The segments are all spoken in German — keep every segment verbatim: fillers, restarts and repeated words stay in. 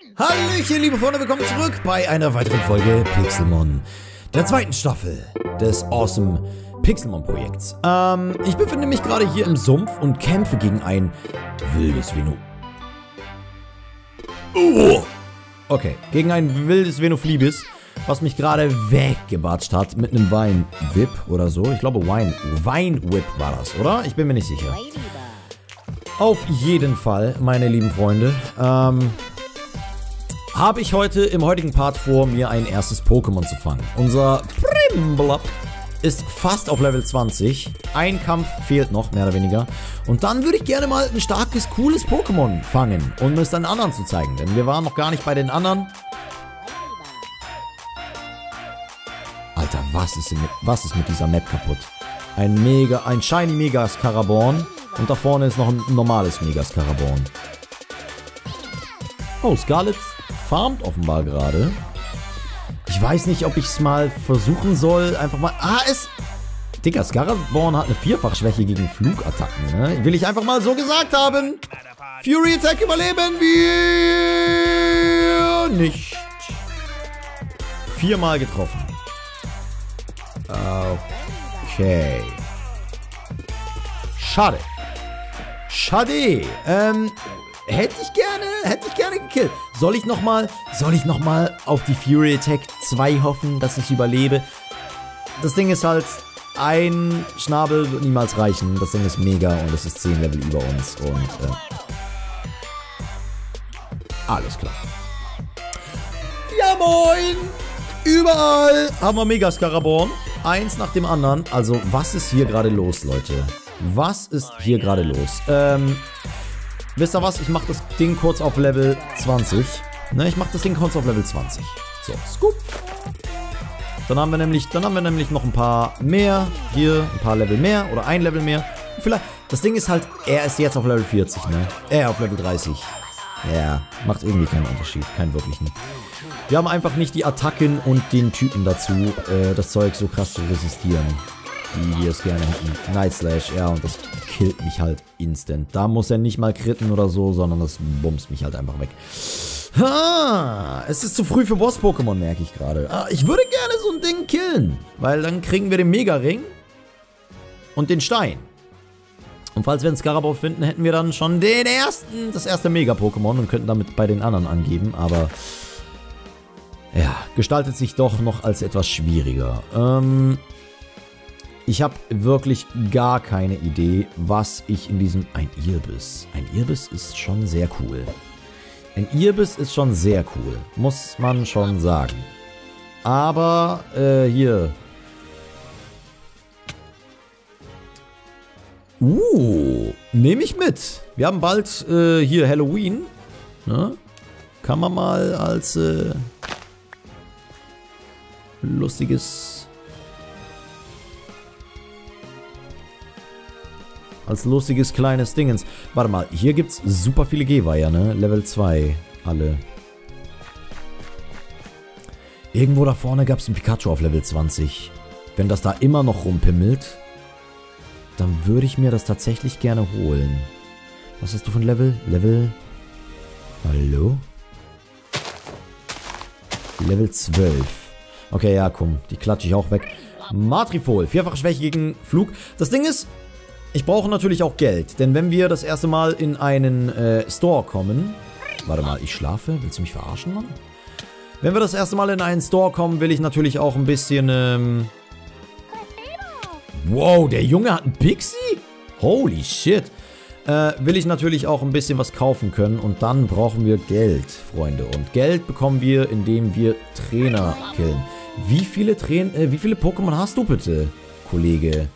Hallöchen, liebe Freunde, willkommen zurück bei einer weiteren Folge Pixelmon, der zweiten Staffel des awesome Pixelmon-Projekts. Ähm, ich befinde mich gerade hier im Sumpf und kämpfe gegen ein wildes Veno... Oh! Okay, gegen ein wildes Venoflibis, was mich gerade weggebatscht hat mit einem Wein-Whip oder so. Ich glaube, Wein... Wein-Whip war das, oder? Ich bin mir nicht sicher. Auf jeden Fall, meine lieben Freunde, ähm... habe ich heute im heutigen Part vor, mir ein erstes Pokémon zu fangen. Unser Primblop ist fast auf Level zwanzig. Ein Kampf fehlt noch, mehr oder weniger. Und dann würde ich gerne mal ein starkes, cooles Pokémon fangen, um es dann anderen zu zeigen. Denn wir waren noch gar nicht bei den anderen. Alter, was ist, mit, was ist mit dieser Map kaputt? Ein Mega, ein Shiny Mega Scaraborn. Und da vorne ist noch ein normales Mega Scaraborn. Oh, Scarlet farmt offenbar gerade. Ich weiß nicht, ob ich es mal versuchen soll. Einfach mal... Ah, es... Digga, Scaraborn hat eine Vierfachschwäche gegen Flugattacken, ne? Will ich einfach mal so gesagt haben. Fury Attack überleben wir nicht. Viermal getroffen. Okay. Schade. Schade. Ähm... Hätte ich gerne, hätte ich gerne gekillt. Soll ich nochmal, soll ich nochmal auf die Fury Attack zwei hoffen, dass ich überlebe? Das Ding ist halt, ein Schnabel wird niemals reichen. Das Ding ist mega und es ist zehn Level über uns und, äh, alles klar. Ja moin! Überall haben wir Mega Scaraborn. Eins nach dem anderen. Also, was ist hier gerade los, Leute? Was ist hier gerade los? Ähm... Wisst ihr was? Ich mache das Ding kurz auf Level zwanzig. Ne, ich mache das Ding kurz auf Level zwanzig. So, Scoop. Dann haben wir nämlich, dann haben wir nämlich noch ein paar mehr. Hier ein paar Level mehr oder ein Level mehr. Vielleicht. Das Ding ist halt, er ist jetzt auf Level vierzig, ne? Er auf Level dreißig. Ja, macht irgendwie keinen Unterschied, keinen wirklichen. Wir haben einfach nicht die Attacken und den Typen dazu, äh, das Zeug so krass zu resistieren, wie wir es gerne hätten. Night Slash, ja, und das killt mich halt instant. Da muss er nicht mal kritten oder so, sondern das bumst mich halt einfach weg. Ha, es ist zu früh für Boss-Pokémon, merke ich gerade. Ah, ich würde gerne so ein Ding killen, weil dann kriegen wir den Mega-Ring und den Stein. Und falls wir einen Scaraborn finden, hätten wir dann schon den ersten, das erste Mega-Pokémon und könnten damit bei den anderen angeben, aber ja, gestaltet sich doch noch als etwas schwieriger. Ähm... Ich habe wirklich gar keine Idee, was ich in diesem... Ein Irbis. Ein Irbis ist schon sehr cool. Ein Irbis ist schon sehr cool. Muss man schon sagen. Aber, äh, hier. Uh, nehme ich mit. Wir haben bald, äh, hier Halloween. Ne? Kann man mal als, äh, lustiges... Als lustiges kleines Dingens. Warte mal, hier gibt's super viele Geweiher, ne? Level zwei. Alle. Irgendwo da vorne gab's einen Pikachu auf Level zwanzig. Wenn das da immer noch rumpimmelt, dann würde ich mir das tatsächlich gerne holen. Was hast du für ein Level? Level... Hallo? Level zwölf. Okay, ja, komm. Die klatsche ich auch weg. Matrifol. Vierfache Schwäche gegen Flug. Das Ding ist... Ich brauche natürlich auch Geld, denn wenn wir das erste Mal in einen äh, Store kommen... Warte mal, ich schlafe? Willst du mich verarschen, Mann? Wenn wir das erste Mal in einen Store kommen, will ich natürlich auch ein bisschen... Ähm wow, der Junge hat einen Pixie? Holy shit. Äh, will ich natürlich auch ein bisschen was kaufen können und dann brauchen wir Geld, Freunde. Und Geld bekommen wir, indem wir Trainer killen. Wie viele Trainer... Äh, wie viele Pokémon hast du bitte, Kollege?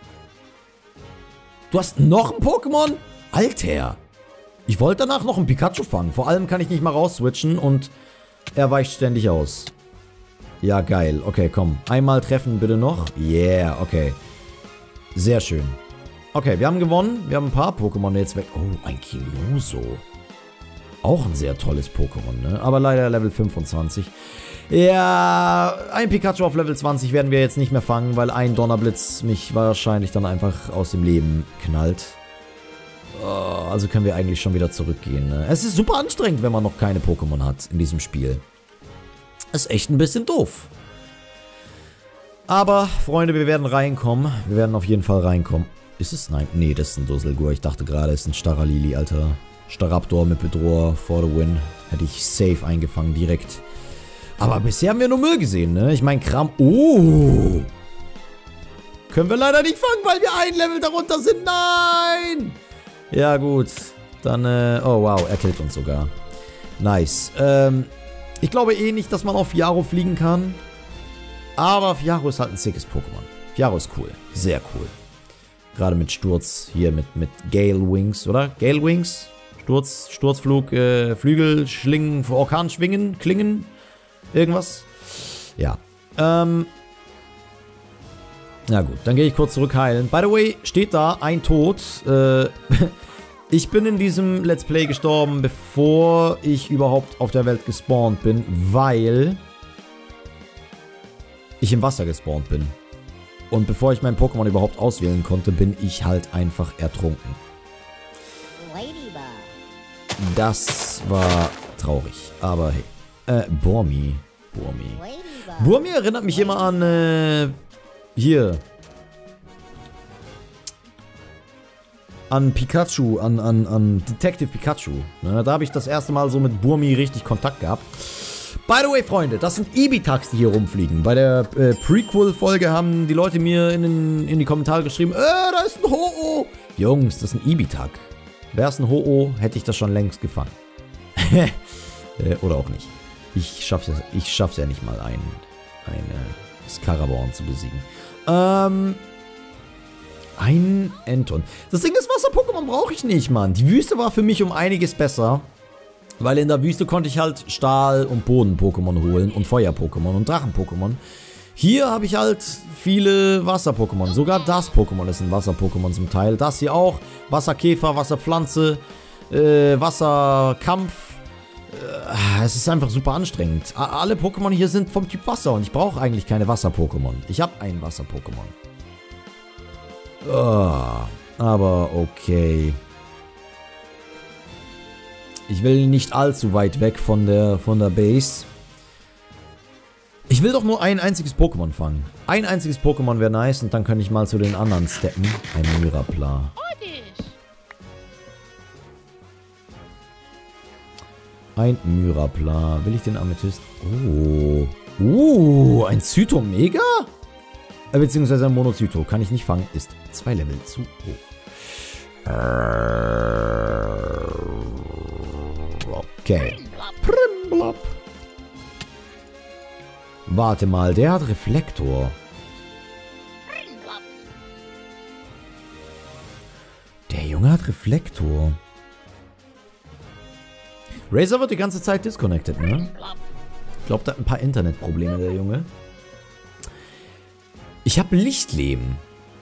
Du hast noch ein Pokémon? Alter. Ich wollte danach noch ein Pikachu fangen. Vor allem kann ich nicht mal rausswitchen und er weicht ständig aus. Ja, geil. Okay, komm. Einmal treffen bitte noch. Yeah, okay. Sehr schön. Okay, wir haben gewonnen. Wir haben ein paar Pokémon jetzt weg. Oh, ein Kinoso. Auch ein sehr tolles Pokémon, ne? Aber leider Level fünfundzwanzig. Ja, ein Pikachu auf Level zwanzig werden wir jetzt nicht mehr fangen, weil ein Donnerblitz mich wahrscheinlich dann einfach aus dem Leben knallt. Oh, also können wir eigentlich schon wieder zurückgehen. Ne? Es ist super anstrengend, wenn man noch keine Pokémon hat in diesem Spiel. Ist echt ein bisschen doof. Aber, Freunde, wir werden reinkommen. Wir werden auf jeden Fall reinkommen. Ist es? Nein. Nee, das ist ein Dusselgur. Ich dachte gerade, es ist ein Staralili, Alter. Staraptor mit Bedroher for the win. Hätte ich safe eingefangen, direkt. Aber bisher haben wir nur Müll gesehen, ne? Ich meine, Kram... Oh! Können wir leider nicht fangen, weil wir ein Level darunter sind. Nein! Ja, gut. Dann, äh... Oh, wow. Er killt uns sogar. Nice. Ähm... Ich glaube eh nicht, dass man auf Fiaro fliegen kann. Aber Fiaro ist halt ein sickes Pokémon. Fiaro ist cool. Sehr cool. Gerade mit Sturz. Hier mit, mit Gale Wings, oder? Gale Wings? Sturz, Sturzflug, äh, Flügel, Schlingen, Orkanschwingen, Klingen. Irgendwas. Ja. Ähm. Na gut, dann gehe ich kurz zurück heilen. By the way, steht da ein Tod. Äh... Ich bin in diesem Let's Play gestorben, bevor ich überhaupt auf der Welt gespawnt bin, weil ich im Wasser gespawnt bin. Und bevor ich mein Pokémon überhaupt auswählen konnte, bin ich halt einfach ertrunken. Das war traurig, aber hey. Äh, Burmy. Burmy. Burmy erinnert mich immer an, äh, hier. An Pikachu, an, an, an Detective Pikachu. Ne, da habe ich das erste Mal so mit Burmy richtig Kontakt gehabt. By the way, Freunde, das sind Ibitax, die hier rumfliegen. Bei der äh, Prequel-Folge haben die Leute mir in, den, in die Kommentare geschrieben, äh, da ist ein Ho-Oh. Jungs, das ist ein Ibitax. Wäre es ein Ho-Oh, hätte ich das schon längst gefangen. äh, oder auch nicht. Ich schaff's, ich schaff's ja nicht mal, ein, ein äh, Scaraborn zu besiegen. Ähm... Ein Enton. Das Ding ist, Wasser-Pokémon brauche ich nicht, Mann. Die Wüste war für mich um einiges besser. Weil in der Wüste konnte ich halt Stahl- und Boden-Pokémon holen. Und Feuer-Pokémon und Drachen-Pokémon. Hier habe ich halt viele Wasser-Pokémon. Sogar das Pokémon ist ein Wasser-Pokémon zum Teil. Das hier auch. Wasserkäfer, Wasserpflanze, äh, Wasserkampf. Äh, es ist einfach super anstrengend. Alle Pokémon hier sind vom Typ Wasser. Und ich brauche eigentlich keine Wasser-Pokémon. Ich habe ein Wasser-Pokémon. Oh, aber okay. Ich will nicht allzu weit weg von der, von der Base. Ich will doch nur ein einziges Pokémon fangen. Ein einziges Pokémon wäre nice und dann könnte ich mal zu den anderen steppen. Ein Myrapla. Ein Myrapla. Will ich den Amethyst? Oh. Uh, ein Zytomega? Beziehungsweise ein Monozyto. Kann ich nicht fangen. Ist zwei Level zu hoch. Okay. Primblop. Warte mal, der hat Reflektor. Der Junge hat Reflektor. Razor wird die ganze Zeit disconnected, ne? Ich glaube, der hat ein paar Internetprobleme, der Junge. Ich habe Lichtleben.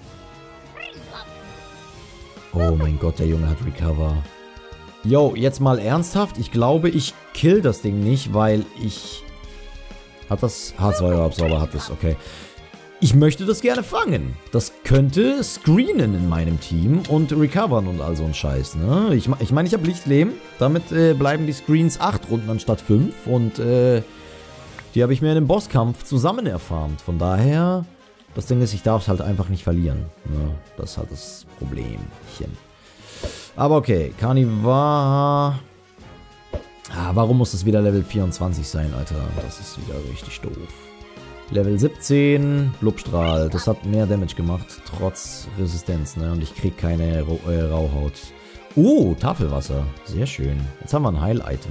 Oh mein Gott, der Junge hat Recover. Yo, jetzt mal ernsthaft. Ich glaube, ich kill das Ding nicht, weil ich... Hat das... H zwei Absauber hat das, okay. Ich möchte das gerne fangen. Das könnte screenen in meinem Team und recovern und all so ein Scheiß, ne? Ich, ich meine, ich habe Lichtleben. Damit äh, bleiben die Screens acht Runden anstatt fünf. Und äh, die habe ich mir in einem Bosskampf zusammen erfarmt. Von daher... Das Ding ist, ich darf es halt einfach nicht verlieren. Ne? Das ist halt das Problemchen. Aber okay, Carnivore. Ah, warum muss das wieder Level vierundzwanzig sein, Alter? Das ist wieder richtig doof. Level siebzehn, Blubstrahl. Das hat mehr Damage gemacht, trotz Resistenz, ne? Und ich krieg keine Ra äh, Rauhaut. Oh, Tafelwasser. Sehr schön. Jetzt haben wir ein Heil-Item.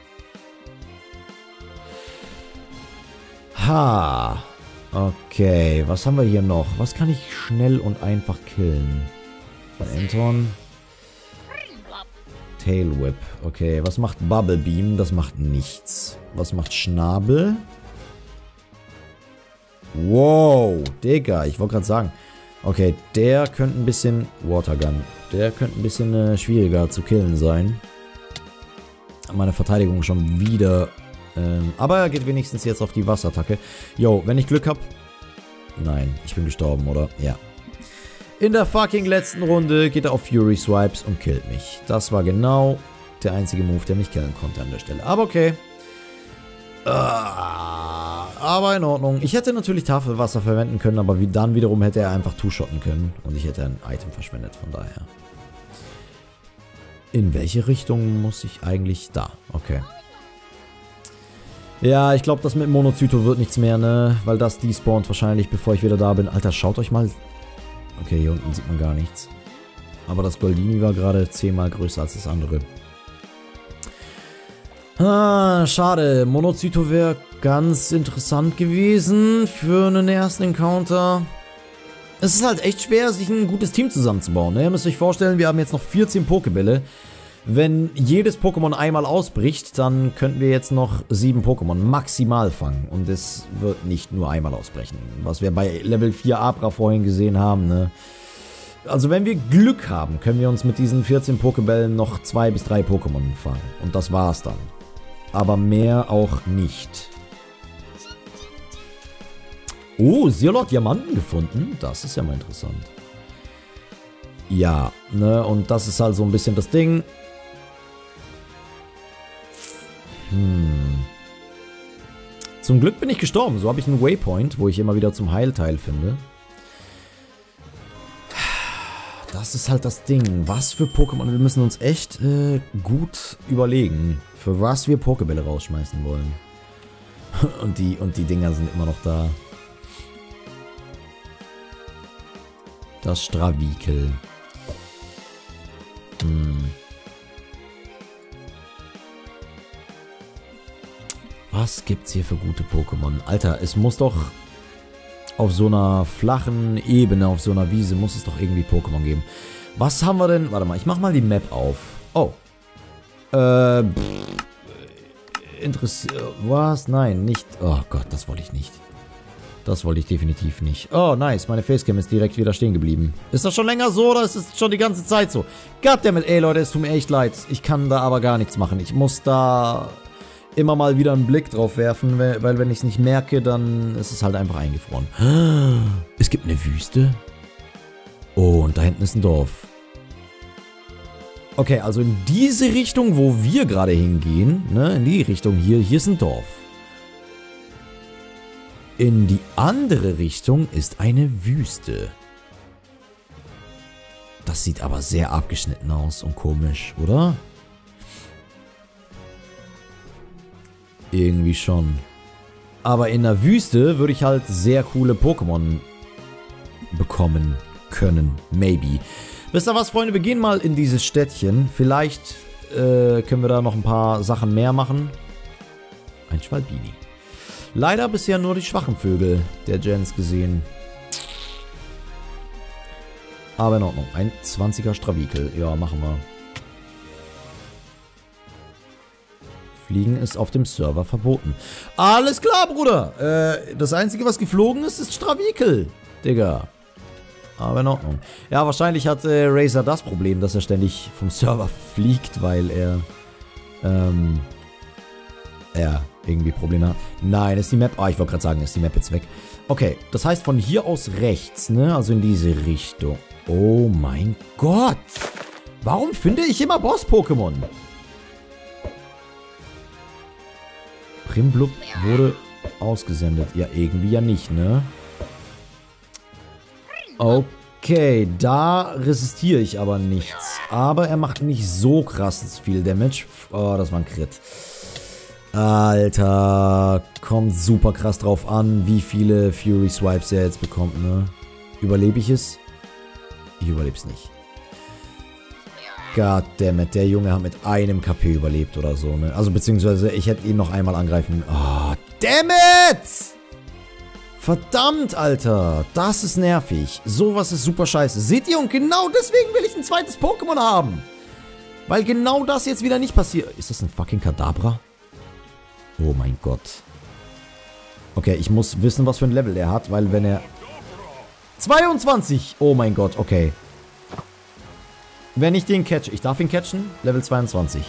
Ha. Okay, was haben wir hier noch? Was kann ich schnell und einfach killen? Anton. Tail Whip. Okay, was macht Bubble Beam? Das macht nichts. Was macht Schnabel? Wow, Digga, ich wollte gerade sagen. Okay, der könnte ein bisschen... Watergun. Der könnte ein bisschen äh, schwieriger zu killen sein. Meine Verteidigung schon wieder... Ähm, aber er geht wenigstens jetzt auf die Wasserattacke. Jo, wenn ich Glück habe... Nein, ich bin gestorben, oder? Ja. In der fucking letzten Runde geht er auf Fury Swipes und killt mich. Das war genau der einzige Move, der mich killen konnte an der Stelle. Aber okay. Uh, aber in Ordnung. Ich hätte natürlich Tafelwasser verwenden können, aber wie dann wiederum hätte er einfach two-shotten können. Und ich hätte ein Item verschwendet, von daher. In welche Richtung muss ich eigentlich? Da, okay. Ja, ich glaube, das mit Monozyto wird nichts mehr, ne? Weil das despawnt wahrscheinlich, bevor ich wieder da bin. Alter, schaut euch mal... Okay, hier unten sieht man gar nichts. Aber das Goldini war gerade zehnmal größer als das andere. Ah, schade. Monozyto wäre ganz interessant gewesen für einen ersten Encounter. Es ist halt echt schwer, sich ein gutes Team zusammenzubauen. Ne? Ihr müsst euch vorstellen, wir haben jetzt noch vierzehn Pokébälle. Wenn jedes Pokémon einmal ausbricht, dann könnten wir jetzt noch sieben Pokémon maximal fangen. Und es wird nicht nur einmal ausbrechen. Was wir bei Level vier Abra vorhin gesehen haben. Ne? Also wenn wir Glück haben, können wir uns mit diesen vierzehn Pokébällen noch zwei bis drei Pokémon fangen. Und das war's dann. Aber mehr auch nicht. Oh, Sirlot Diamanten gefunden. Das ist ja mal interessant. Ja, ne, und das ist halt so ein bisschen das Ding. Hm. Zum Glück bin ich gestorben. So habe ich einen Waypoint, wo ich immer wieder zum Heilteil finde. Das ist halt das Ding. Was für Pokémon? Wir müssen uns echt äh, gut überlegen, für was wir Pokébälle rausschmeißen wollen. Und die, und die Dinger sind immer noch da. Das Stravikel. Hm. Was gibt's hier für gute Pokémon? Alter, es muss doch auf so einer flachen Ebene, auf so einer Wiese, muss es doch irgendwie Pokémon geben. Was haben wir denn? Warte mal, ich mach mal die Map auf. Oh. Äh, Interessiert. Was? Nein, nicht. Oh Gott, das wollte ich nicht. Das wollte ich definitiv nicht. Oh, nice. Meine Facecam ist direkt wieder stehen geblieben. Ist das schon länger so oder ist es schon die ganze Zeit so? Goddammit, ey Leute, es tut mir echt leid. Ich kann da aber gar nichts machen. Ich muss da immer mal wieder einen Blick drauf werfen, weil, weil wenn ich es nicht merke, dann ist es halt einfach eingefroren. Es gibt eine Wüste. Oh, und da hinten ist ein Dorf. Okay, also in diese Richtung, wo wir gerade hingehen, ne, in die Richtung hier, hier ist ein Dorf. In die andere Richtung ist eine Wüste. Das sieht aber sehr abgeschnitten aus und komisch, oder? Irgendwie schon. Aber in der Wüste würde ich halt sehr coole Pokémon bekommen können. Maybe. Wisst ihr was, Freunde? Wir gehen mal in dieses Städtchen. Vielleicht äh, können wir da noch ein paar Sachen mehr machen. Ein Schwalbini. Leider bisher nur die schwachen Vögel der Gens gesehen. Aber in Ordnung. Ein zwanziger Stravikel. Ja, machen wir. Fliegen ist auf dem Server verboten. Alles klar, Bruder. Äh, das Einzige, was geflogen ist, ist Stravikel. Digga. Aber in Ordnung. Ja, wahrscheinlich hat äh, Razer das Problem, dass er ständig vom Server fliegt, weil er ähm, er irgendwie Probleme hat. Nein, ist die Map... Ah, oh, ich wollte gerade sagen, ist die Map jetzt weg. Okay, das heißt von hier aus rechts, ne? Also in diese Richtung. Oh mein Gott. Warum finde ich immer Boss-Pokémon? Primblub wurde ausgesendet. Ja, irgendwie ja nicht, ne? Okay, da resistiere ich aber nichts. Aber er macht nicht so krass viel Damage. Oh, das war ein Crit. Alter, kommt super krass drauf an, wie viele Fury Swipes er jetzt bekommt, ne? Überlebe ich es? Ich überlebe es nicht. Goddammit, der Junge hat mit einem K P überlebt oder so, ne? Also beziehungsweise ich hätte ihn noch einmal angreifen. Oh, dammit! Verdammt, Alter. Das ist nervig. Sowas ist super scheiße. Seht ihr? Und genau deswegen will ich ein zweites Pokémon haben. Weil genau das jetzt wieder nicht passiert. Ist das ein fucking Kadabra? Oh mein Gott. Okay, ich muss wissen, was für ein Level er hat, weil wenn er... zweiundzwanzig! Oh mein Gott, okay. Wenn ich den catch... Ich darf ihn catchen? Level zweiundzwanzig.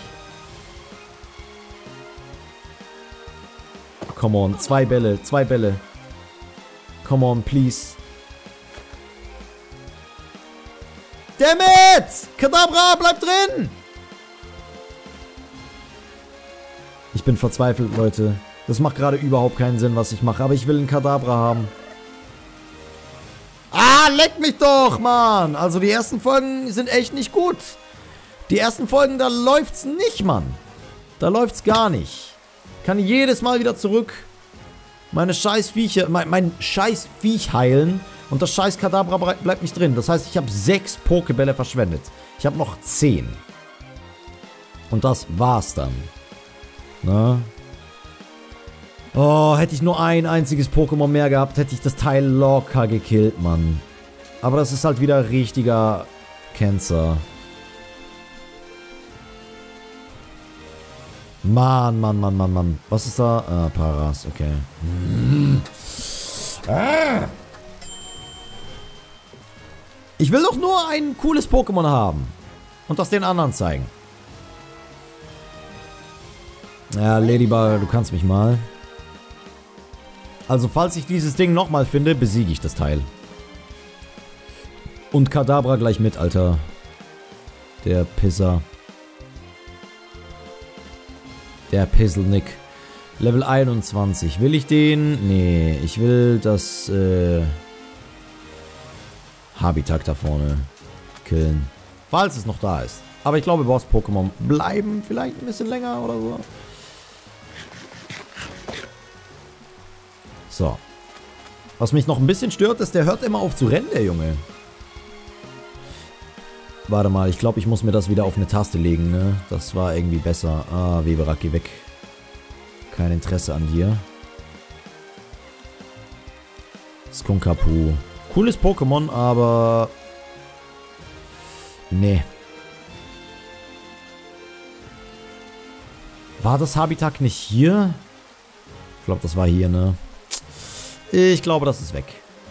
Come on, zwei Bälle, zwei Bälle. Come on, please. Dammit! Kadabra, bleib drin! Ich bin verzweifelt, Leute. Das macht gerade überhaupt keinen Sinn, was ich mache. Aber ich will einen Kadabra haben. Ah, leck mich doch, Mann! Also die ersten Folgen sind echt nicht gut. Die ersten Folgen, da läuft's nicht, Mann. Da läuft's gar nicht. Kann jedes Mal wieder zurück meine scheiß Viecher, mein, mein scheiß Viech heilen. Und das scheiß Kadabra bleibt nicht drin. Das heißt, ich habe sechs Pokebälle verschwendet. Ich habe noch zehn. Und das war's dann. Na? Oh, hätte ich nur ein einziges Pokémon mehr gehabt, hätte ich das Teil locker gekillt, Mann. Aber das ist halt wieder richtiger Cancer. Mann, Mann, Mann, Mann, Mann. Was ist da? Ah, Paras, okay. Hm. Ah. Ich will doch nur ein cooles Pokémon haben. Und das den anderen zeigen. Ja, Ladybug, du kannst mich mal. Also, falls ich dieses Ding nochmal finde, besiege ich das Teil. Und Kadabra gleich mit, Alter. Der Pisser. Der Pisselnick. Level einundzwanzig. Will ich den? Nee, ich will das, äh... Habitat da vorne killen. Falls es noch da ist. Aber ich glaube, Boss-Pokémon bleiben vielleicht ein bisschen länger oder so. So. Was mich noch ein bisschen stört, ist, der hört immer auf zu rennen, der Junge. Warte mal, ich glaube, ich muss mir das wieder auf eine Taste legen, ne? Das war irgendwie besser. Ah, Weberak, geh weg. Kein Interesse an dir. Skunkapu. Cooles Pokémon, aber... Nee. War das Habitat nicht hier? Ich glaube, das war hier, ne? Ich glaube, das ist weg.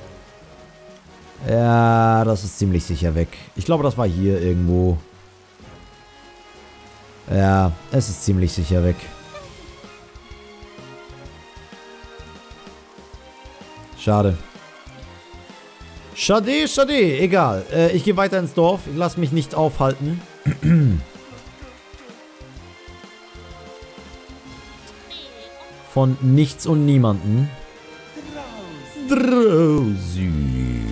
Ja, das ist ziemlich sicher weg. Ich glaube, das war hier irgendwo. Ja, es ist ziemlich sicher weg. Schade. Schade, schade. Egal. Äh, ich gehe weiter ins Dorf. Ich lasse mich nicht aufhalten. Von nichts und niemanden. Drausi.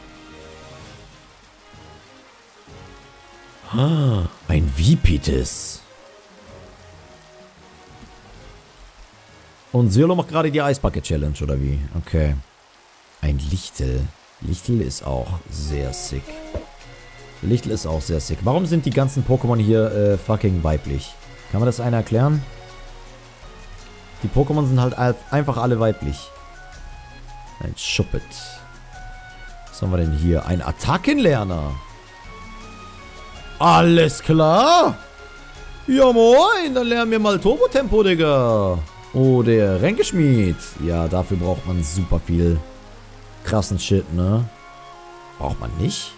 Ah, ein Vipitis. Und Sirlo macht gerade die Eisbucket Challenge, oder wie? Okay. Ein Lichtel. Lichtel ist auch sehr sick. Lichtel ist auch sehr sick. Warum sind die ganzen Pokémon hier äh, fucking weiblich? Kann man das einer erklären? Die Pokémon sind halt einfach alle weiblich. Ein Schuppet. Was haben wir denn hier? Ein Attackenlerner. Alles klar. Ja moin, dann lernen wir mal Turbo-Tempo, Digga. Oh, der Ränkeschmied. Ja, dafür braucht man super viel krassen Shit, ne? Braucht man nicht?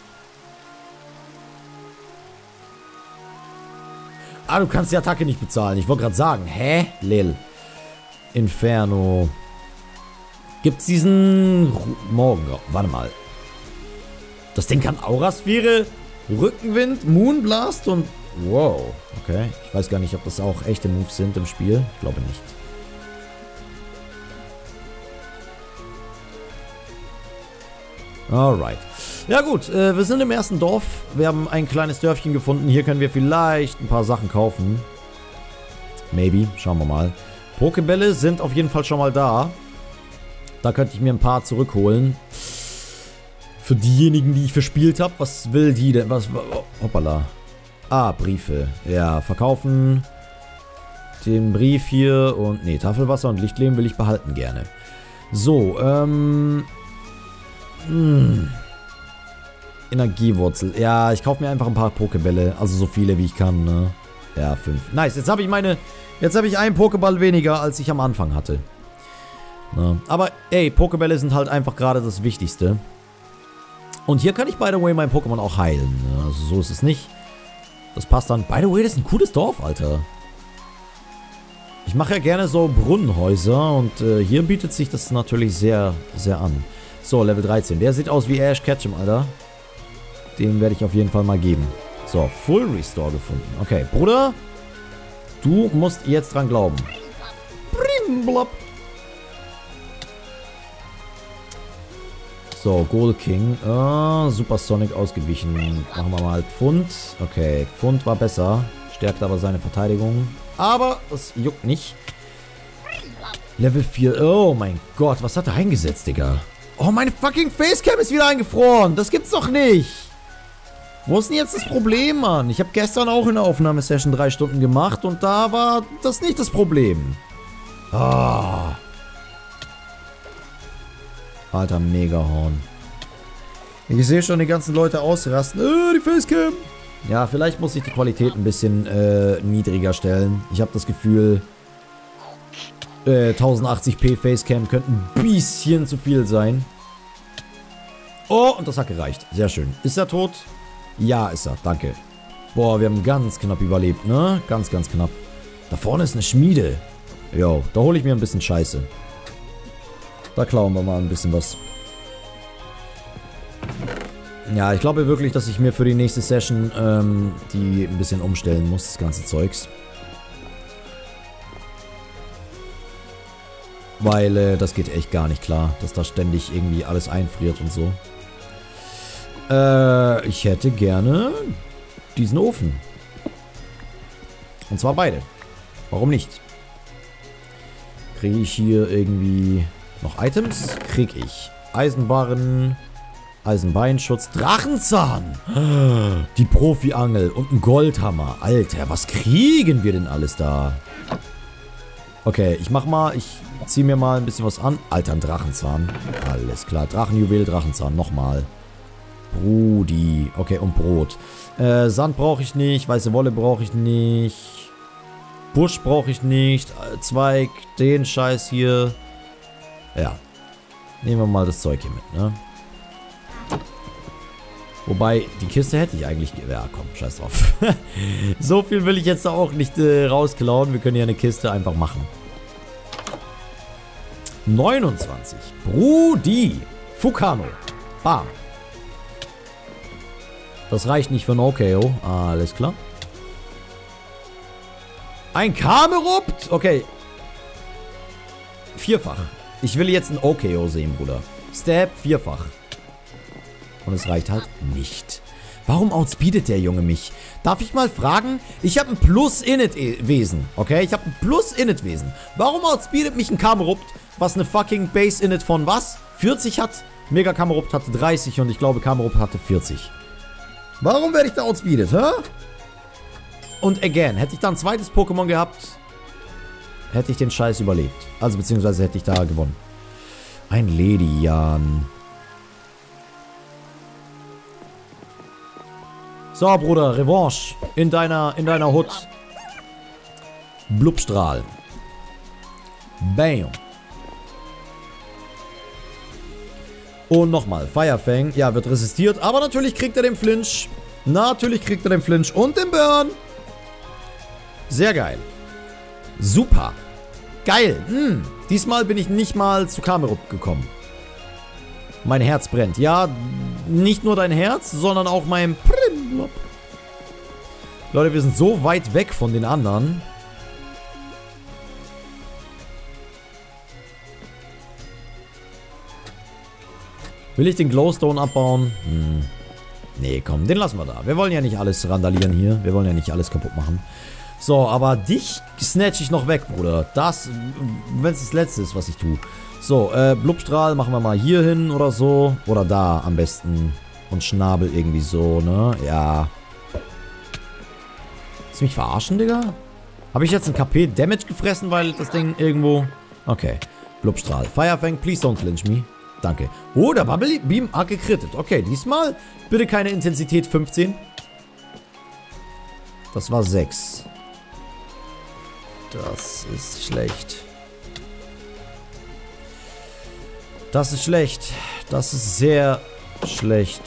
Ah, du kannst die Attacke nicht bezahlen. Ich wollte gerade sagen. Hä? Lil. Inferno. Gibt's diesen... Morgen... Warte mal. Das Ding kann Aurasphäre, Rückenwind, Moonblast und... Wow. Okay. Ich weiß gar nicht, ob das auch echte Moves sind im Spiel. Ich glaube nicht. Alright. Ja gut, äh, wir sind im ersten Dorf. Wir haben ein kleines Dörfchen gefunden. Hier können wir vielleicht ein paar Sachen kaufen. Maybe. Schauen wir mal. Pokebälle sind auf jeden Fall schon mal da. Da könnte ich mir ein paar zurückholen. Für diejenigen, die ich verspielt habe. Was will die denn? Was? Hoppala. Ah, Briefe. Ja, verkaufen. Den Brief hier und... Nee, Tafelwasser und Lichtlehm will ich behalten gerne. So, ähm... Hm. Energiewurzel. Ja, ich kaufe mir einfach ein paar Pokebälle. Also so viele, wie ich kann, ne? Ja, fünf. Nice, jetzt habe ich meine... Jetzt habe ich einen Pokéball weniger, als ich am Anfang hatte. Ne? Aber, ey, Pokebälle sind halt einfach gerade das Wichtigste. Und hier kann ich, by the way, mein Pokémon auch heilen. Ne? Also so ist es nicht. Das passt dann. By the way, das ist ein cooles Dorf, Alter. Ich mache ja gerne so Brunnenhäuser und äh, hier bietet sich das natürlich sehr, sehr an. So, Level dreizehn. Der sieht aus wie Ash Ketchum, Alter. dem werde ich auf jeden Fall mal geben. So, Full Restore gefunden. Okay, Bruder, du musst jetzt dran glauben. Brimblop. So, Gold King. Uh, Supersonic ausgewichen. Machen wir mal Pfund. Okay, Pfund war besser. Stärkt aber seine Verteidigung. Aber es juckt nicht. Level vier. Oh mein Gott, was hat er eingesetzt, Digga? Oh, meine fucking Facecam ist wieder eingefroren. Das gibt's doch nicht. Wo ist denn jetzt das Problem, Mann? Ich habe gestern auch in der Aufnahmesession drei Stunden gemacht und da war das nicht das Problem. Ah. Alter, Megahorn. Ich sehe schon die ganzen Leute ausrasten. Äh, die Facecam. Ja, vielleicht muss ich die Qualität ein bisschen äh, niedriger stellen. Ich habe das Gefühl, äh, tausendachtzig p Facecam könnte ein bisschen zu viel sein. Oh, und das hat gereicht. Sehr schön. Ist er tot? Ja, ist er. Danke. Boah, wir haben ganz knapp überlebt, ne? Ganz, ganz knapp. Da vorne ist eine Schmiede. Jo, da hole ich mir ein bisschen Scheiße. Da klauen wir mal ein bisschen was. Ja, ich glaube wirklich, dass ich mir für die nächste Session ähm, die ein bisschen umstellen muss, das ganze Zeugs. Weil äh, das geht echt gar nicht klar, dass da ständig irgendwie alles einfriert und so. Äh, ich hätte gerne diesen Ofen. Und zwar beide. Warum nicht? Kriege ich hier irgendwie noch Items? Krieg ich. Eisenbarren, Eisenbeinschutz, Drachenzahn. Die Profi-Angel und ein Goldhammer. Alter, was kriegen wir denn alles da? Okay, ich mach mal, ich ziehe mir mal ein bisschen was an. Alter, ein Drachenzahn. Alles klar. Drachenjuwel, Drachenzahn. Nochmal. Brudi. Okay, und Brot. Äh, Sand brauche ich nicht. Weiße Wolle brauche ich nicht. Busch brauche ich nicht. Zweig, den Scheiß hier. Ja. Nehmen wir mal das Zeug hier mit, ne? Wobei, die Kiste hätte ich eigentlich... Ja, komm, scheiß drauf. So viel will ich jetzt auch nicht äh, rausklauen. Wir können ja eine Kiste einfach machen. neunundzwanzig. Brudi. Fukano. Bam. Das reicht nicht für ein O K O. Alles klar. Ein Kamerupt. Okay. Vierfach. Ich will jetzt ein O K O sehen, Bruder. Stab, vierfach. Und es reicht halt nicht. Warum outspeedet der Junge mich? Darf ich mal fragen? Ich habe ein Plus-Init-Wesen, okay? Ich habe ein Plus-Init-Wesen. Warum outspeedet mich ein Kamerupt, was eine fucking Base-Init von was? vierzig hat? Mega Kamerupt hatte dreißig und ich glaube Kamerupt hatte vierzig. Warum werde ich da outspeedet, hä? Und again, hätte ich da ein zweites Pokémon gehabt, hätte ich den Scheiß überlebt. Also beziehungsweise hätte ich da gewonnen. Ein Ledian. So, Bruder, Revanche. In deiner, in deiner Hut. Blubstrahl. Bam. Und nochmal. Firefang. Ja, wird resistiert. Aber natürlich kriegt er den Flinch. Natürlich kriegt er den Flinch und den Burn. Sehr geil. Super. Geil. Hm. Diesmal bin ich nicht mal zu Kamerupt gekommen. Mein Herz brennt. Ja, nicht nur dein Herz, sondern auch mein... Leute, wir sind so weit weg von den anderen. Will ich den Glowstone abbauen? Hm. Nee, komm, den lassen wir da. Wir wollen ja nicht alles randalieren hier. Wir wollen ja nicht alles kaputt machen. So, aber dich snatch ich noch weg, Bruder. Das, wenn es das Letzte ist, was ich tue. So, äh, Blubstrahl machen wir mal hier hin oder so. Oder da am besten. Und Schnabel irgendwie so, ne? Ja. Willst du mich verarschen, Digga? Habe ich jetzt ein K P Damage gefressen, weil das Ding irgendwo... Okay. Blubstrahl. Firefang, please don't flinch me. Danke. Oh, der Bubble Beam hat gekrittet. Okay, diesmal bitte keine Intensität fünfzehn. Das war sechs. Das ist schlecht. Das ist schlecht. Das ist sehr schlecht.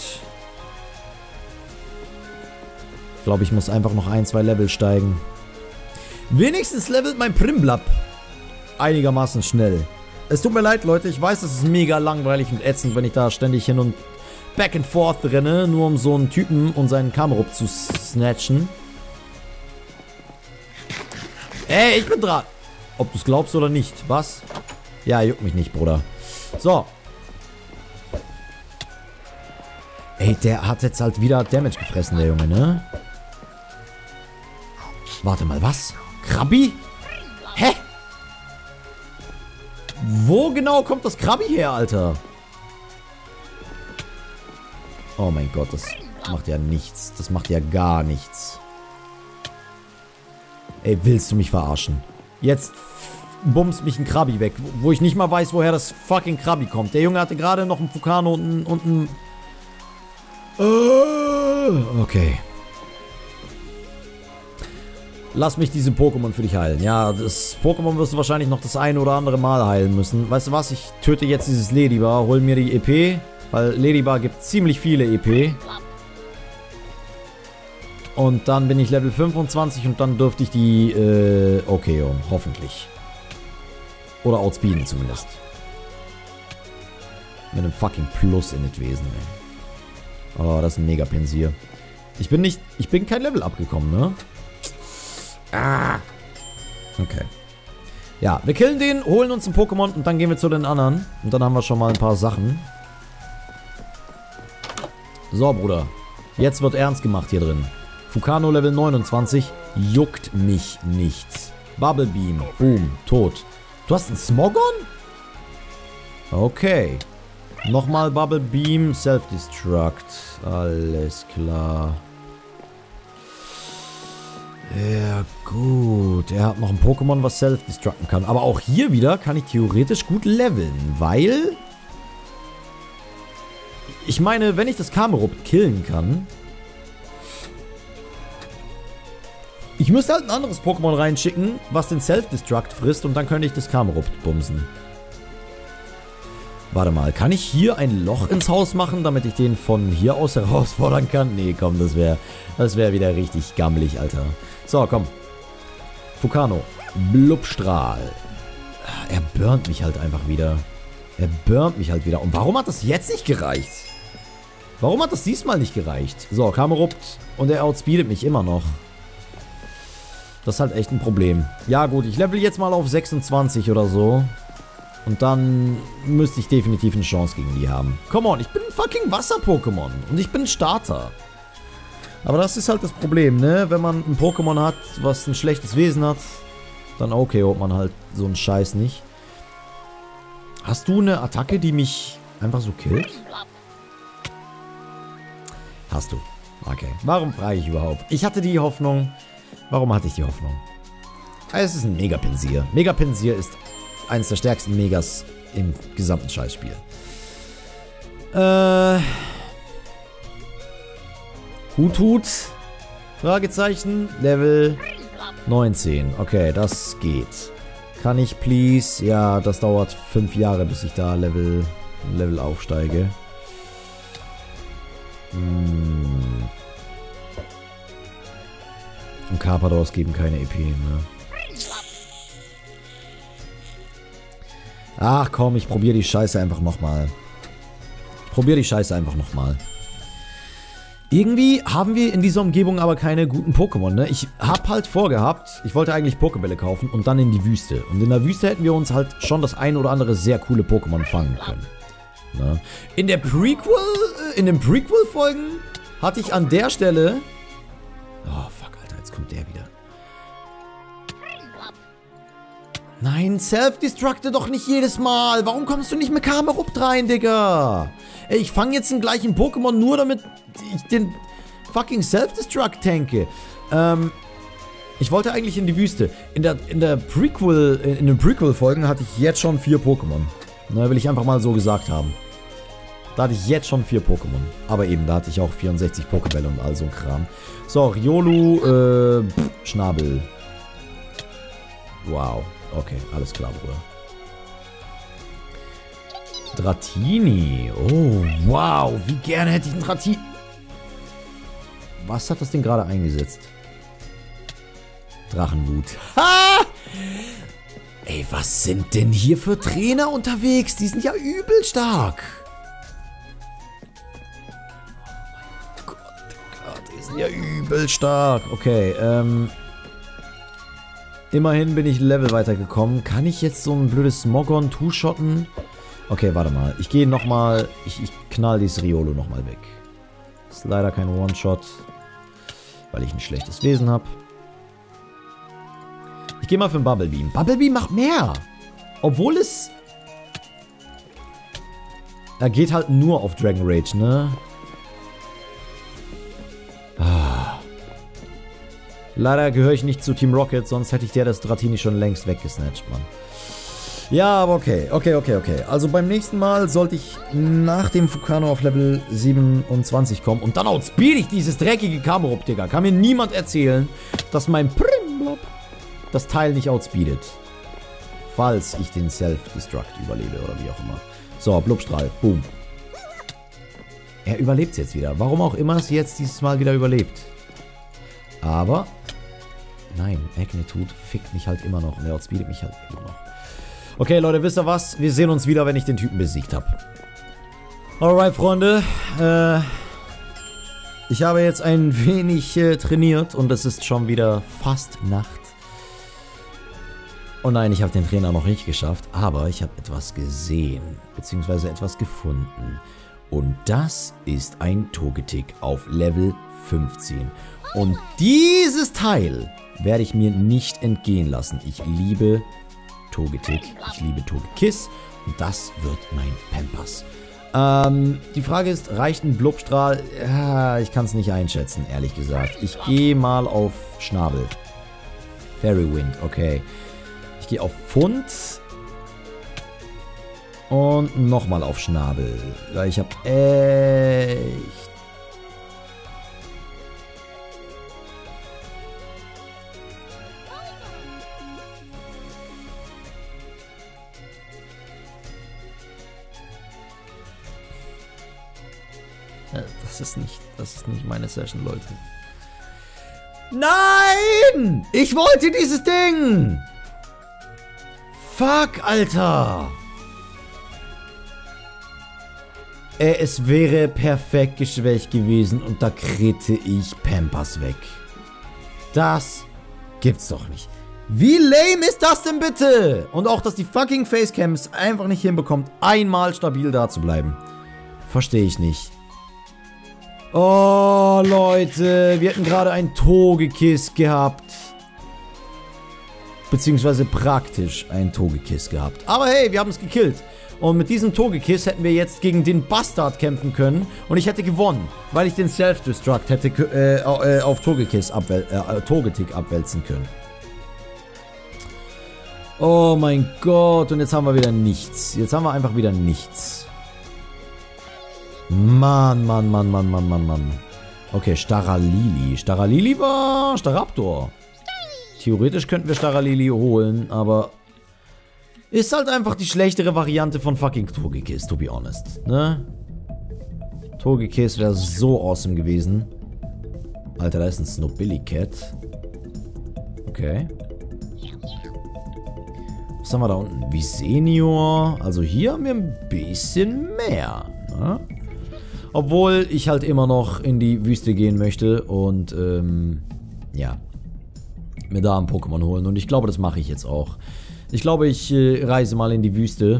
Ich glaube, ich muss einfach noch ein, zwei Level steigen. Wenigstens levelt mein Primblab einigermaßen schnell. Es tut mir leid, Leute. Ich weiß, das ist mega langweilig und ätzend, wenn ich da ständig hin und back and forth renne, nur um so einen Typen und seinen Kamerup zu snatchen. Ey, ich bin dran. Ob du es glaubst oder nicht. Was? Ja, juckt mich nicht, Bruder. So. Ey, der hat jetzt halt wieder Damage gefressen, der Junge, ne? Warte mal, was? Krabbi? Hä? Wo genau kommt das Krabbi her, Alter? Oh mein Gott, das macht ja nichts. Das macht ja gar nichts. Ey, willst du mich verarschen? Jetzt bumst mich ein Krabbi weg, wo ich nicht mal weiß, woher das fucking Krabbi kommt. Der Junge hatte gerade noch einen Vulkan und einen... Und einen uh, okay. Lass mich diese Pokémon für dich heilen. Ja, das Pokémon wirst du wahrscheinlich noch das eine oder andere Mal heilen müssen. Weißt du was? Ich töte jetzt dieses Ladybar, hol mir die E P, weil Ladybar gibt ziemlich viele E P. Und dann bin ich Level fünfundzwanzig und dann dürfte ich die, äh, okay, um, hoffentlich. Oder outspeeden zumindest. Mit einem fucking Plus in das Wesen, ey. Oh, das ist ein Mega-Pinsir. Ich bin nicht, ich bin kein Level abgekommen, ne? Ah. Okay. Ja, wir killen den, holen uns ein Pokémon und dann gehen wir zu den anderen. Und dann haben wir schon mal ein paar Sachen. So, Bruder. Jetzt wird ernst gemacht hier drin. Fukano Level neunundzwanzig. Juckt mich nichts. Bubble Beam. Boom. Tot. Du hast einen Smogon? Okay. Nochmal Bubble Beam. Self-Destruct. Alles klar. Ja, gut. Er hat noch ein Pokémon, was Self-Destructen kann. Aber auch hier wieder kann ich theoretisch gut leveln, weil... Ich meine, wenn ich das Kamerup killen kann... Ich müsste halt ein anderes Pokémon reinschicken, was den Self-Destruct frisst und dann könnte ich das Kamerup bumsen. Warte mal, kann ich hier ein Loch ins Haus machen, damit ich den von hier aus herausfordern kann? Nee, komm, das wäre das wär wieder richtig gammelig, Alter. So, komm. Fukano. Blubstrahl. Er burnt mich halt einfach wieder. Er burnt mich halt wieder. Und warum hat das jetzt nicht gereicht? Warum hat das diesmal nicht gereicht? So, Kamerupt. Und er outspeedet mich immer noch. Das ist halt echt ein Problem. Ja gut, ich level jetzt mal auf sechsundzwanzig oder so. Und dann müsste ich definitiv eine Chance gegen die haben. Come on, ich bin ein fucking Wasser-Pokémon. Und ich bin ein Starter. Aber das ist halt das Problem, ne? Wenn man ein Pokémon hat, was ein schlechtes Wesen hat, dann okay, holt man halt so einen Scheiß nicht. Hast du eine Attacke, die mich einfach so killt? Hast du. Okay. Warum frage ich überhaupt? Ich hatte die Hoffnung... Warum hatte ich die Hoffnung? Es ist ein Mega-Pinsir. Mega-Pinsir ist eines der stärksten Megas im gesamten Scheißspiel. Äh... Hut-Hut? Fragezeichen. Level neunzehn. Okay, das geht. Kann ich please? Ja, das dauert fünf Jahre, bis ich da Level, Level aufsteige. Hm... Und Carpadors geben keine E P, ne? Ach komm, ich probiere die Scheiße einfach nochmal. Ich probiere die Scheiße einfach nochmal. Irgendwie haben wir in dieser Umgebung aber keine guten Pokémon, ne? Ich hab halt vorgehabt, ich wollte eigentlich Pokébälle kaufen und dann in die Wüste. Und in der Wüste hätten wir uns halt schon das ein oder andere sehr coole Pokémon fangen können. Ne? In der Prequel, in den Prequel-Folgen hatte ich an der Stelle... Oh, fuck. Kommt der wieder. Nein, Self-Destructe doch nicht jedes Mal. Warum kommst du nicht mit Kamerupt rein, Digga? Ey, ich fange jetzt den gleichen Pokémon nur, damit ich den fucking Self-Destruct tanke. Ähm, ich wollte eigentlich in die Wüste. In der, in der Prequel, in den Prequel-Folgen hatte ich jetzt schon vier Pokémon. Na, will ich einfach mal so gesagt haben. Da hatte ich jetzt schon vier Pokémon. Aber eben, da hatte ich auch vierundsechzig Pokébälle und all so ein Kram. So, Riolu, äh, pff, Schnabel. Wow. Okay, alles klar, Bruder. Dratini. Oh, wow. Wie gerne hätte ich einen Dratini... Was hat das Ding gerade eingesetzt? Drachenwut. Ha! Ey, was sind denn hier für Trainer unterwegs? Die sind ja übel stark. ja übel stark. Okay, ähm... immerhin bin ich Level weitergekommen. Kann ich jetzt so ein blödes Smogon two-shotten? Okay, warte mal. Ich gehe nochmal... Ich, ich knall dieses Riolo nochmal weg. Ist leider kein One-Shot, weil ich ein schlechtes Wesen habe. Ich gehe mal für einen Bubble Beam. Bubble Beam macht mehr! Obwohl es... Er geht halt nur auf Dragon Rage, ne? Ah. Leider gehöre ich nicht zu Team Rocket, sonst hätte ich der das Dratini schon längst weggesnatcht, Mann. Ja, aber okay, okay, okay, okay. Also beim nächsten Mal sollte ich nach dem Fukano auf Level siebenundzwanzig kommen und dann outspeed ich dieses dreckige Kamerup, Digga. Kann mir niemand erzählen, dass mein Primblob das Teil nicht outspeedet. Falls ich den Self-Destruct überlebe oder wie auch immer. So, Blubstrahl, boom. Er überlebt es jetzt wieder. Warum auch immer es jetzt dieses Mal wieder überlebt. Aber, nein, Magnitude fickt mich halt immer noch und er outspeedet mich halt immer noch. Okay, Leute, wisst ihr was? Wir sehen uns wieder, wenn ich den Typen besiegt habe. Alright, Freunde. Äh, ich habe jetzt ein wenig äh, trainiert und es ist schon wieder fast Nacht. Oh nein, ich habe den Trainer noch nicht geschafft, aber ich habe etwas gesehen, beziehungsweise etwas gefunden. Und das ist ein Togetic auf Level fünfzehn. Und dieses Teil werde ich mir nicht entgehen lassen. Ich liebe Togetic, ich liebe Togekiss und das wird mein Pampas. Ähm, die Frage ist, reicht ein Blubstrahl? Ja, ich kann es nicht einschätzen, ehrlich gesagt. Ich gehe mal auf Schnabel. Fairy Wind, okay. Ich gehe auf Pfund. Und nochmal auf Schnabel. Weil ich habe echt... Das ist nicht, das ist nicht meine Session, Leute. Nein! Ich wollte dieses Ding! Fuck, Alter! Ey, es wäre perfekt geschwächt gewesen und da kritte ich Pampas weg. Das gibt's doch nicht. Wie lame ist das denn bitte? Und auch, dass die fucking Facecams einfach nicht hinbekommt, einmal stabil da zu bleiben. Verstehe ich nicht. Oh, Leute, wir hatten gerade ein Togekiss gehabt. Beziehungsweise praktisch ein Togekiss gehabt. Aber hey, wir haben es gekillt. Und mit diesem Togekiss hätten wir jetzt gegen den Bastard kämpfen können. Und ich hätte gewonnen, weil ich den Self-Destruct hätte äh, auf Togekiss abwäl äh, Togetic abwälzen können. Oh mein Gott, und jetzt haben wir wieder nichts. Jetzt haben wir einfach wieder nichts. Mann, Mann, Mann, Mann, Mann, Mann, Mann. Okay, Staralili. Staralili war Staraptor. Theoretisch könnten wir Staralili holen, aber ist halt einfach die schlechtere Variante von fucking Togekiss, to be honest, ne? Togekiss wäre so awesome gewesen. Alter, da ist ein Snobilly-Cat. Okay. Was haben wir da unten? Visenior. Also hier haben wir ein bisschen mehr, ne? Obwohl ich halt immer noch in die Wüste gehen möchte und, ähm, ja, mir da ein Pokémon holen. Und ich glaube, das mache ich jetzt auch. Ich glaube, ich äh, reise mal in die Wüste.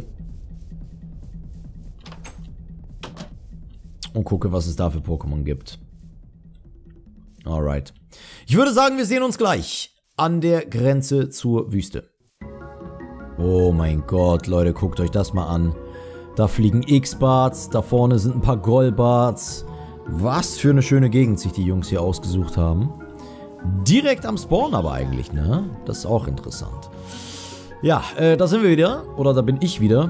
Und gucke, was es da für Pokémon gibt. Alright. Ich würde sagen, wir sehen uns gleich an der Grenze zur Wüste. Oh mein Gott, Leute, guckt euch das mal an. Da fliegen X-Barts, da vorne sind ein paar Golbarts. Was für eine schöne Gegend sich die Jungs hier ausgesucht haben. Direkt am Spawn aber eigentlich, ne? Das ist auch interessant. Ja, äh, da sind wir wieder. Oder da bin ich wieder.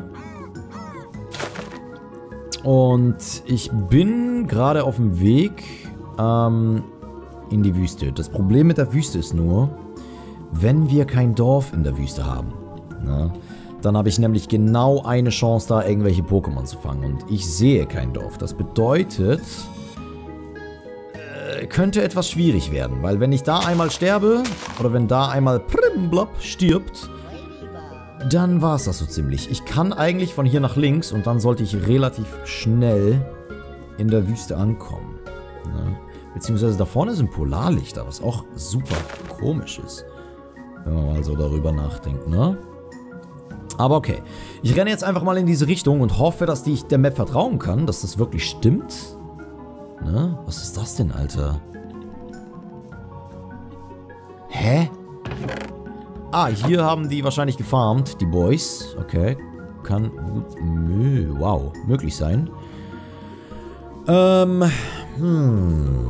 Und ich bin gerade auf dem Weg ähm, in die Wüste. Das Problem mit der Wüste ist nur, wenn wir kein Dorf in der Wüste haben, ne? Dann habe ich nämlich genau eine Chance, da irgendwelche Pokémon zu fangen. Und ich sehe kein Dorf. Das bedeutet, äh, könnte etwas schwierig werden. Weil wenn ich da einmal sterbe, oder wenn da einmal Primblob stirbt, dann war es das so ziemlich. Ich kann eigentlich von hier nach links und dann sollte ich relativ schnell in der Wüste ankommen. Ne? Beziehungsweise da vorne sind Polarlichter, was auch super komisch ist. Wenn man mal so darüber nachdenkt, ne? Aber okay. Ich renne jetzt einfach mal in diese Richtung und hoffe, dass ich der Map vertrauen kann, dass das wirklich stimmt. Ne? Was ist das denn, Alter? Hä? Ah, hier haben die wahrscheinlich gefarmt, die Boys. Okay. Kann gut, wow, möglich sein. Ähm, hm.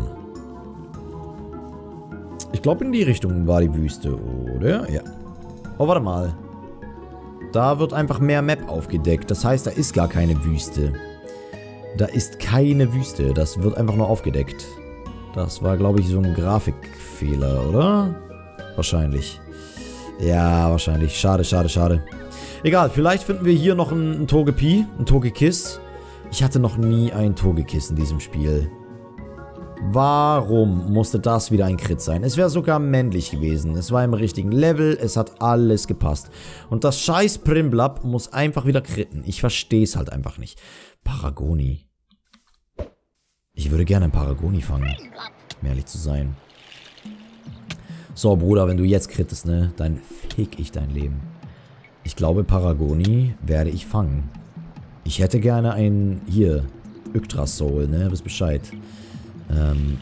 Ich glaube, in die Richtung war die Wüste, oder? Ja. Oh, warte mal. Da wird einfach mehr Map aufgedeckt. Das heißt, da ist gar keine Wüste. Da ist keine Wüste. Das wird einfach nur aufgedeckt. Das war, glaube ich, so ein Grafikfehler, oder? Wahrscheinlich. Ja, wahrscheinlich. Schade, schade, schade. Egal, vielleicht finden wir hier noch ein, ein Togepi, ein Togekiss. Ich hatte noch nie ein Togekiss in diesem Spiel. Warum musste das wieder ein Crit sein? Es wäre sogar männlich gewesen. Es war im richtigen Level, es hat alles gepasst. Und das scheiß Primblab muss einfach wieder critten. Ich verstehe es halt einfach nicht. Paragoni. Ich würde gerne einen Paragoni fangen, um ehrlich zu sein. So, Bruder, wenn du jetzt crittest, ne, dann fick ich dein Leben. Ich glaube, Paragoni werde ich fangen. Ich hätte gerne einen, hier, Yggdrasil, ne, wisst Bescheid. Ähm.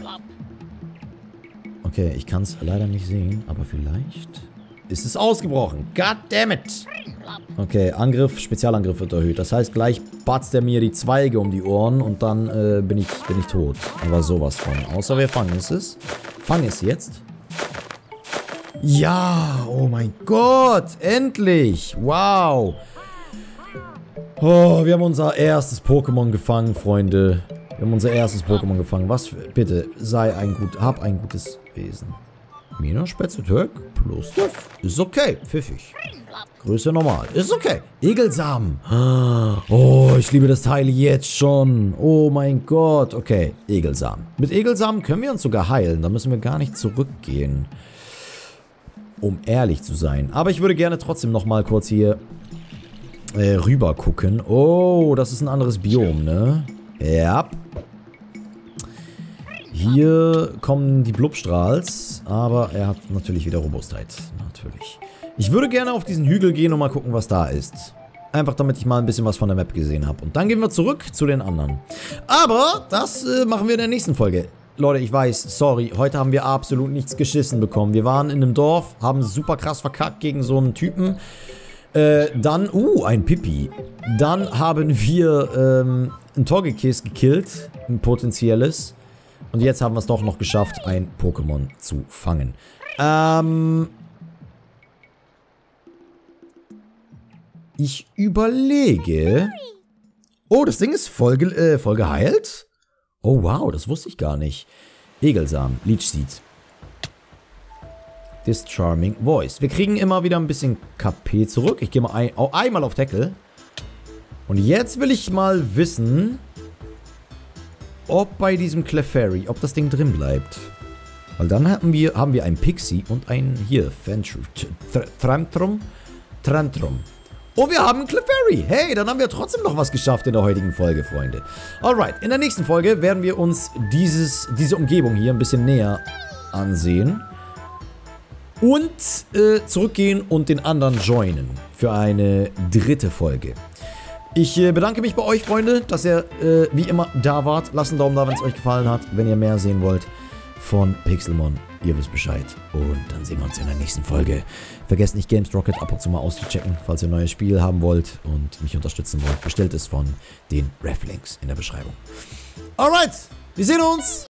Okay, ich kann es leider nicht sehen, aber vielleicht ist es ausgebrochen. God damn it! Okay, Angriff, Spezialangriff wird erhöht. Das heißt, gleich batzt er mir die Zweige um die Ohren und dann äh, bin ich, bin ich tot. Aber sowas von. Außer wir fangen es es. Fang es jetzt. Ja, oh mein Gott, endlich. Wow. Oh, wir haben unser erstes Pokémon gefangen, Freunde. Wir haben unser erstes Pokémon gefangen. Was für, bitte, sei ein gut, hab ein gutes Wesen. Mina, Spätze, Türk, plus Duff. Ist okay, pfiffig. Größe normal, ist okay. Egelsamen. Oh, ich liebe das Teil jetzt schon. Oh mein Gott, okay, Egelsamen. Mit Egelsamen können wir uns sogar heilen. Da müssen wir gar nicht zurückgehen. Um ehrlich zu sein. Aber ich würde gerne trotzdem noch mal kurz hier äh, rüber gucken. Oh, das ist ein anderes Biom, ne? Ja. Hier kommen die Blubstrahls, aber er hat natürlich wieder Robustheit. Natürlich. Ich würde gerne auf diesen Hügel gehen und mal gucken, was da ist. Einfach damit ich mal ein bisschen was von der Map gesehen habe. Und dann gehen wir zurück zu den anderen. Aber das äh, machen wir in der nächsten Folge. Leute, ich weiß, sorry, heute haben wir absolut nichts geschissen bekommen. Wir waren in einem Dorf, haben super krass verkackt gegen so einen Typen. Äh, dann, uh, ein Pipi. Dann haben wir ähm, ein Togekiss gekillt, ein potenzielles. Und jetzt haben wir es doch noch geschafft, ein Pokémon zu fangen. Ähm... Ich überlege... Oh, das Ding ist voll, ge äh, voll geheilt? Oh, wow, das wusste ich gar nicht. Egelsamen, Leech Seed. This Charming Voice. Wir kriegen immer wieder ein bisschen K P zurück. Ich gehe mal ein, oh, einmal auf Tackle. Und jetzt will ich mal wissen, ob bei diesem Clefairy, ob das Ding drin bleibt. Weil dann haben wir, haben wir ein Pixie und ein, hier, Trantrum. Trantrum. Oh, wir haben Clefairy. Hey, dann haben wir trotzdem noch was geschafft in der heutigen Folge, Freunde. Alright, in der nächsten Folge werden wir uns dieses, diese Umgebung hier ein bisschen näher ansehen. Und äh, zurückgehen und den anderen joinen für eine dritte Folge. Ich äh, bedanke mich bei euch, Freunde, dass ihr äh, wie immer da wart. Lasst einen Daumen da, wenn es euch gefallen hat. Wenn ihr mehr sehen wollt von Pixelmon, ihr wisst Bescheid. Und dann sehen wir uns in der nächsten Folge. Vergesst nicht, Games Rocket ab und zu mal auszuchecken, falls ihr ein neues Spiel haben wollt und mich unterstützen wollt. Bestellt es von den Ref-Links in der Beschreibung. Alright, wir sehen uns